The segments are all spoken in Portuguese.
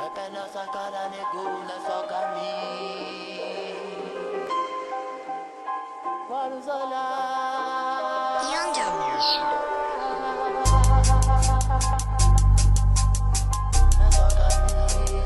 É pé nossa cara, nego, não é só caminho. Para os olhar. É só caminho.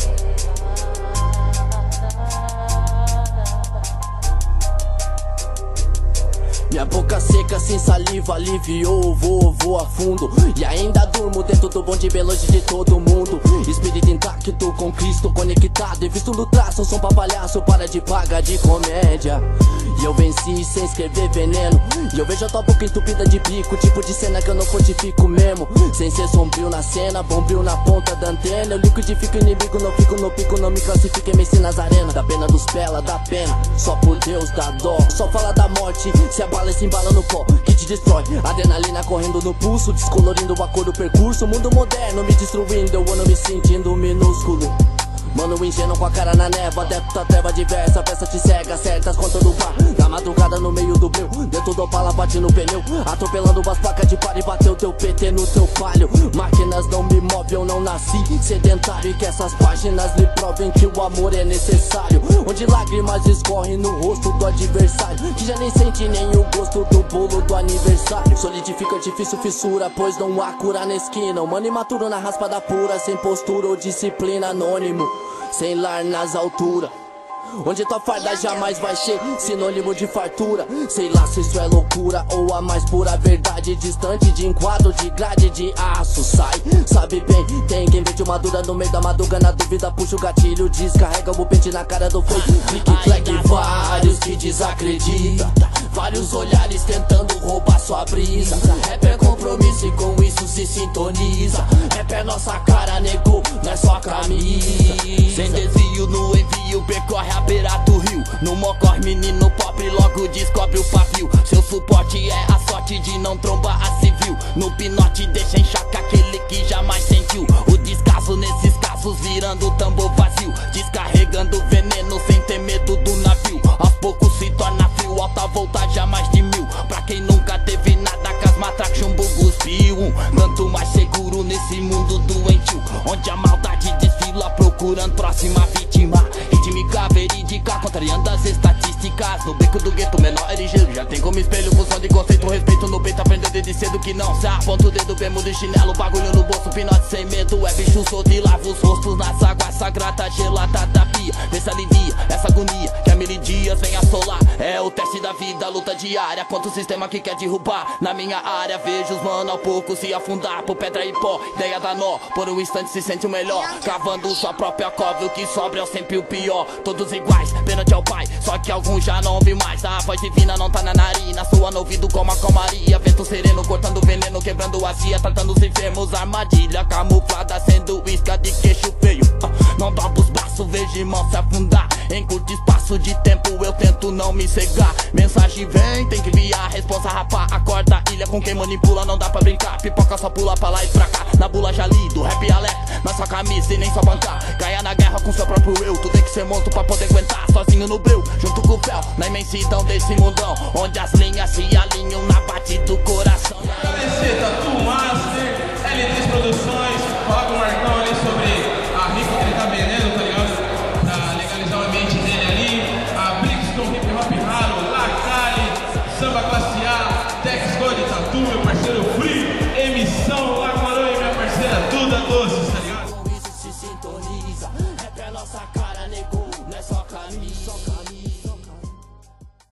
Minha boca seca, sem saliva, aliviou, vou a fundo. E ainda durmo dentro do bonde bem longe de todo mundo. Espírito intacto com Cristo conectado. E visto no traço, som pra palhaço, para de pagar de comédia. E eu venci sem escrever veneno. E eu vejo a tua boca entupida de bico, tipo de cena que eu não fortifico mesmo. Sem ser sombrio na cena, bombril na ponta da antena. Eu liquidifico inimigo, não fico no pico, não me classifico em MC nas arenas. Da pena dos pela, da pena, só por Deus dá dó. Só fala da morte, se abala e se embala no pó, que te destrói. Adrenalina correndo no pulso, descolorindo a cor do percurso. Mundo moderno me destruindo, eu ando me sentindo minúsculo. Mano ingênuo com a cara na névoa, adepto a treva diversa, peça te cega, certas contas do bar. Na madrugada no meio do breu, dentro do opala bate no pneu, atropelando as placas de par e bateu teu PT no teu palho. Máquinas não me movem, eu não nasci sedentário. E que essas páginas lhe provem que o amor é necessário. Onde lágrimas escorrem no rosto do adversário, que já nem sente nem o gosto do bolo do aniversário. Solidifica difícil fissura, pois não há cura na esquina. O mano imaturo na raspada pura, sem postura ou disciplina, anônimo, sem lar nas alturas. Onde tua farda jamais vai ser sinônimo de fartura. Sei lá se isso é loucura ou a mais pura verdade. Distante de enquadro, de grade de aço. Sai, sabe bem, tem quem vende uma dura no meio da madruga. Na dúvida puxa o gatilho, descarrega o pente na cara do fake. Clique, clack, vários que desacreditam, vários olhares tentando roubar sua brisa. Rap é compromisso e com isso se sintoniza. Rap é nossa cara, nego, não é só camisa. Sem desvio no envio, percorre a beira do rio. No mocor menino pobre logo descobre o pavio. Seu suporte é a sorte de não trombar a civil. No pinote deixa em choque aquele que jamais sentiu o descaso nesses casos, virando tambor vazio, descarregando veneno sem ter medo do navio. Aos poucos se torna frio, alta voltagem a mais de 1000. Pra quem nunca teve nada, com as matracas chumbo cuspiu. Tanto mais seguro nesse mundo doentio, onde a maldade desfila procurando próxima vítima. Rítmica, verídica, contrariando as estatísticas. No beco do gueto, menor erigelo já tem como espelho função de conceito. Respeito no peito, aprendeu desde cedo que não se aponta o dedo, bermuda e chinelo, bagulho no bolso, pinote sem medo. É bicho solto e lava os rostos nas águas sagradas, gelada da pia. Vê se alivia essa agonia que há 1000 dias vem assolar. É o teste da vida, luta diária contra o sistema que quer derrubar. Na minha área vejo os mano ao pouco se afundar por pedra e pó. Ideia da nó, por um instante se sente o melhor, cavando sua própria cova, o que sobra é sempre o pior. Todos iguais, perante ao pai, só que alguns já não ouvem mais. A voz divina não tá na narina, soa no ouvido como a calmaria. Vento sereno, cortando veneno, quebrando azia, tratando os enfermos. Armadilha camuflada, sendo isca de queixo feio. Não dobra os braços, vejo irmão se afundar. Em curto espaço de tempo eu tento não me cegar. Mensagem vem, tem que enviar, responsa rapar. Acorda, ilha com quem manipula, não dá pra brincar. Pipoca só pula pra lá e pra cá. Na bula já lido, rap alerta, na sua camisa e nem só bancar. Caia na guerra com seu próprio eu, tu tem que ser monstro pra poder aguentar. Sozinho no breu, junto com o fel, na imensidão desse mundão, onde as linhas se alinham na bate do coração. Agradecer Tatu Master, LTs Produções, falar com o Marcão ali sobre a rifa que ele tá vendendo, tá ligado? Pra legalizar o ambiente dele ali. A Brixton Hip Hop Raro, Lacali, Samba Classe A, Tex Gold Tatu, meu parceiro Free, Emissão, Lacorô e minha parceira Duda Doces.